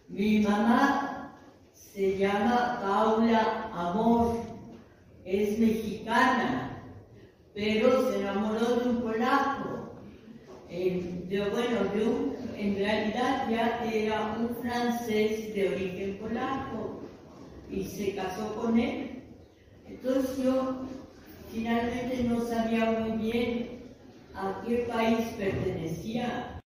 Mi mamá se llama Paula Amor, es mexicana, pero se enamoró de un polaco. En realidad ya era un francés de origen polaco y se casó con él. Entonces yo finalmente no sabía muy bien a qué país pertenecía.